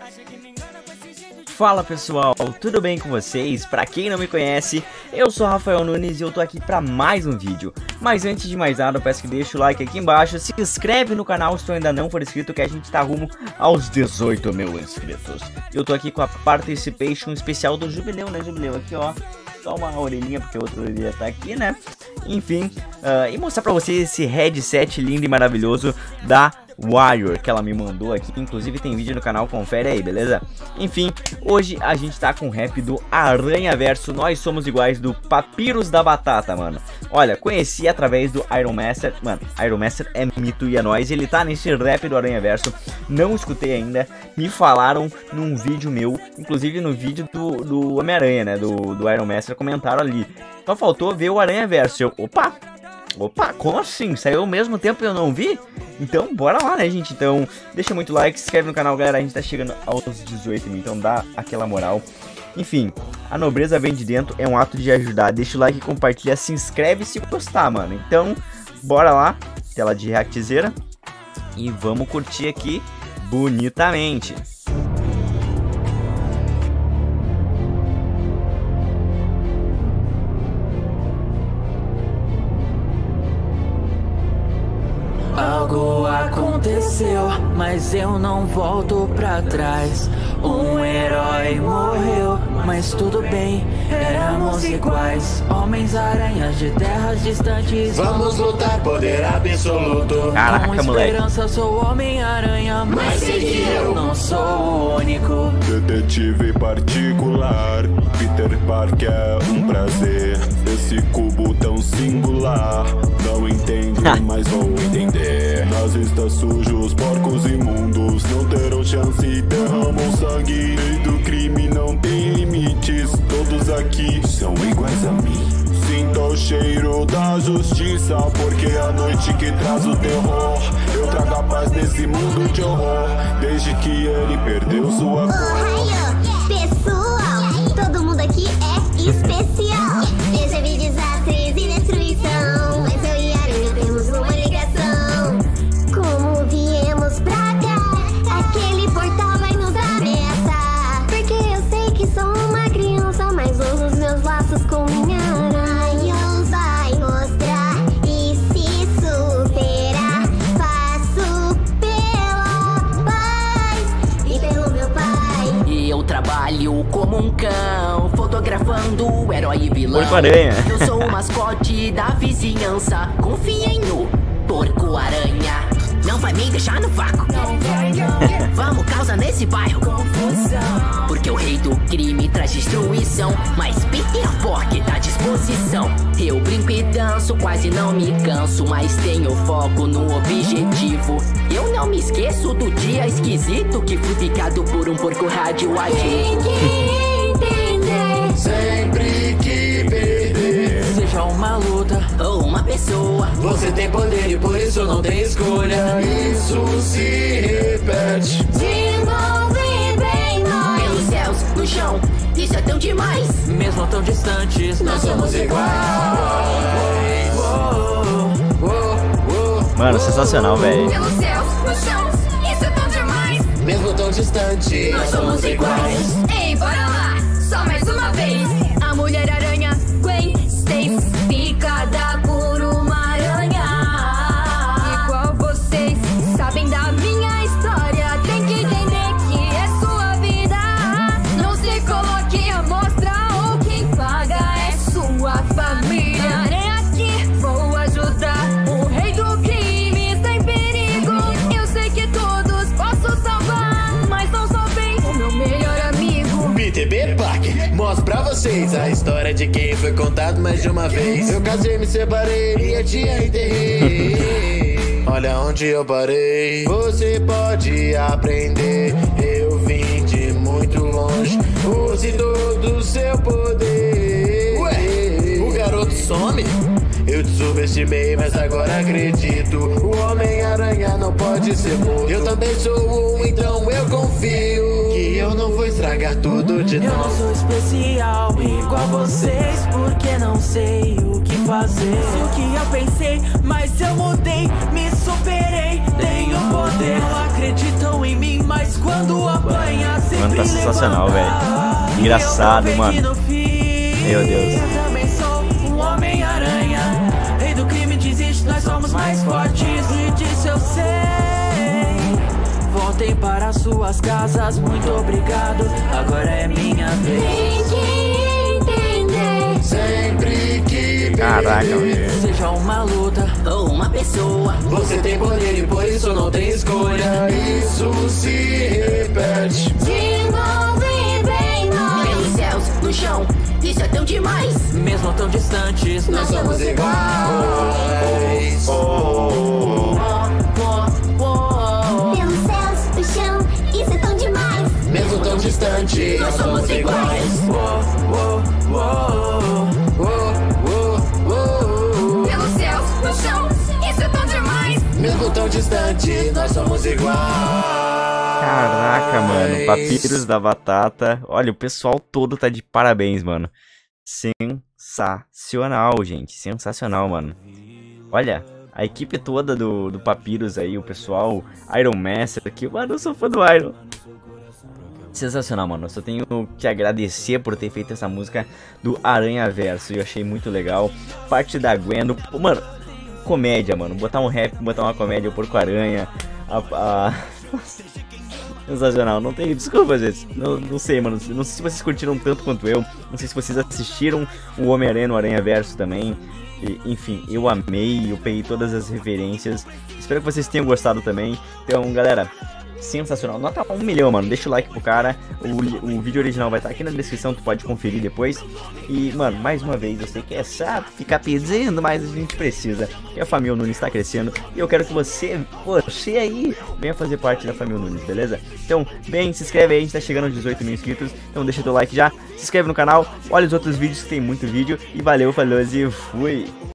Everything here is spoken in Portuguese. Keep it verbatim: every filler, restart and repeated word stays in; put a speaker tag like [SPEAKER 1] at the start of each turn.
[SPEAKER 1] Fala pessoal, tudo bem com vocês? Pra quem não me conhece, eu sou Rafael Nunes e eu tô aqui pra mais um vídeo. Mas antes de mais nada, eu peço que deixe o like aqui embaixo, se inscreve no canal se tu ainda não for inscrito, que a gente tá rumo aos dezoito mil inscritos. Eu tô aqui com a participation especial do Jubileu, né Jubileu? Aqui ó, só uma orelhinha porque a outra orelha tá aqui, né? Enfim, uh, e mostrar pra vocês esse headset lindo e maravilhoso da Warrior, que ela me mandou aqui, inclusive tem vídeo no canal, confere aí, beleza? Enfim, hoje a gente tá com o rap do Aranhaverso, Nós Somos Iguais, do Papyrus da Batata, mano. Olha, conheci através do Iron Master, mano, Iron Master é mito e é nóis, ele tá nesse rap do Aranhaverso, não escutei ainda, me falaram num vídeo meu, inclusive no vídeo do, do Homem-Aranha, né, do, do Iron Master, comentaram ali, só faltou ver o Aranhaverso, eu, opa! Opa, como assim? Saiu ao mesmo tempo e eu não vi? Então, bora lá, né, gente? Então, deixa muito like, se inscreve no canal, galera. A gente tá chegando aos dezoito mil, então dá aquela moral. Enfim, a nobreza vem de dentro, é um ato de ajudar. Deixa o like, compartilha, se inscreve se gostar, mano. Então, bora lá, tela de reactzeira. E vamos curtir aqui bonitamente.
[SPEAKER 2] Algo aconteceu, mas eu não volto pra trás. Um herói morreu, mas tudo bem, éramos iguais. Homens-aranhas de terras distantes.
[SPEAKER 3] Vamos lutar, poder absoluto.
[SPEAKER 1] Caraca,
[SPEAKER 2] com esperança,
[SPEAKER 1] moleque.
[SPEAKER 2] sou Homem-Aranha, mas sei que eu não sou o único.
[SPEAKER 4] Detetive particular, Peter Parker é um prazer. Esse cubo tão singular, não entendem, mas vão entender. Nazistas sujos, porcos imundos, não terão chance, derramam sangue. Lei do crime não tem limites, todos aqui são iguais a mim. Sinta o cheiro da justiça, porque é a noite que traz o terror. Eu trago a paz nesse mundo de horror, desde que ele perdeu sua cor.
[SPEAKER 5] Oh, pessoal, todo mundo aqui é especial. Eu já vi desastres e destruição, mas eu e a Aranha temos uma ligação. Como viemos pra cá, aquele portal vai nos ameaçar. Porque eu sei que sou uma criança, mas uso os meus laços com minha aranha. Vai mostrar e se superar. Faço pela paz e pelo meu pai.
[SPEAKER 2] E eu trabalho como um cão, fotografando o herói e vilão.
[SPEAKER 1] Porco-aranha.
[SPEAKER 2] Eu sou o mascote da vizinhança, confiem no Porco-Aranha. Não vai me deixar no vácuo. Vamos causa nesse bairro. Porque o rei do crime traz destruição, mas Peter Parker tá à disposição. Eu brinco e danço, quase não me canso, mas tenho foco no objetivo. Eu não me esqueço do dia esquisito que fui picado por um porco radioativo.
[SPEAKER 3] Sempre que perder,
[SPEAKER 2] Seja uma luta ou uma pessoa,
[SPEAKER 3] você tem poder e por isso não tem escolha. Isso se repete.
[SPEAKER 5] De novo e bem nós.
[SPEAKER 2] pelos céus, no chão, isso é tão demais. Mesmo tão distantes,
[SPEAKER 3] Nós somos iguais.
[SPEAKER 2] Oh, oh, oh.
[SPEAKER 1] Mano, sensacional, velho.
[SPEAKER 5] Pelos céus, no chão, isso é tão demais.
[SPEAKER 3] Mesmo tão distante, nós somos iguais.
[SPEAKER 5] Ei, bora lá, só mais uma vez. A Mulher-Aranha, Gwen Stacy, picada por uma aranha. Igual vocês, sabem da minha história. Tem que entender que é sua vida. Não se coloque à mostra, ou quem paga é sua família. Aranha aqui, vou ajudar. O rei do crime está em perigo. Eu sei que todos posso salvar, mas não sou bem o meu melhor amigo.
[SPEAKER 3] Peter Parker, mostro pra vocês a história de quem foi contado mais de uma vez. Eu casei, me separei e eu te enterrei. Olha onde eu parei. Você pode aprender. Eu vim de muito longe. Use todo o seu poder. Ué, o garoto some? Eu te subestimei, mas agora acredito. O Homem-Aranha não pode ser morto. Eu também sou um, então eu confio que eu não vou estragar tudo de
[SPEAKER 2] Eu não
[SPEAKER 3] novo.
[SPEAKER 2] sou especial igual vocês, porque não sei o que fazer. Sei o que eu pensei, mas eu mudei, me superei, tenho poder. Não acreditam em mim, mas quando apanhas
[SPEAKER 1] Mano, tá sensacional, velho. Engraçado, mano. Meu Deus.
[SPEAKER 6] Eu também sou um Homem-Aranha. Rei do crime desiste, nós somos mais fortes. E disso eu sei. Voltem para suas casas, muito obrigado. Agora é minha vez.
[SPEAKER 5] Tem que entender.
[SPEAKER 3] Sempre que
[SPEAKER 1] Caraca, velho.
[SPEAKER 6] Seja uma luta
[SPEAKER 2] Ou uma pessoa.
[SPEAKER 3] você tem poder e por isso não tem escolha. Isso se repete.
[SPEAKER 5] De novo e bem mais.
[SPEAKER 2] Pelos céus, no chão, isso é tão demais.
[SPEAKER 6] mesmo tão distantes.
[SPEAKER 3] Nós somos iguais.
[SPEAKER 2] Oh, oh, oh.
[SPEAKER 5] Pelos céus, o chão, isso é tão demais.
[SPEAKER 3] Mesmo tão distante, nós somos iguais.
[SPEAKER 6] Oh, oh, oh.
[SPEAKER 3] Oh, oh, oh.
[SPEAKER 5] Pelos céus, no chão, isso é tão demais.
[SPEAKER 3] Mesmo tão distante, nós somos iguais.
[SPEAKER 1] Caraca, mano. Papiros da Batata. Olha, o pessoal todo tá de parabéns, mano. Sensacional, gente. Sensacional, mano. Olha, a equipe toda do, do Papiros aí, o pessoal, Iron Master aqui. Mano, eu sou fã do Iron. Sensacional, mano. Eu só tenho que agradecer por ter feito essa música do Aranha Verso. Eu achei muito legal. Parte da Gwen. Do... Mano, comédia, mano. Botar um rap, botar uma comédia, o Porco-Aranha. A... a... Sensacional, não tem desculpa, gente. Não, não sei, mano. Não sei se vocês curtiram tanto quanto eu. Não sei se vocês assistiram o Homem-Aranha no Aranha Verso também. E, enfim, eu amei, eu peguei todas as referências. Espero que vocês tenham gostado também. Então, galera, sensacional. Nota um milhão, mano. Deixa o like pro cara. O, o vídeo original vai estar aqui na descrição, tu pode conferir depois. E, mano, mais uma vez, eu sei que é chato ficar pedindo, mas a gente precisa. Que a família Nunes está crescendo. E eu quero que você, você aí, venha fazer parte da família Nunes, beleza? Então, bem, se inscreve aí, a gente tá chegando aos dezoito mil inscritos. Então deixa teu like já, se inscreve no canal, olha os outros vídeos que tem muito vídeo. E valeu, falou e fui!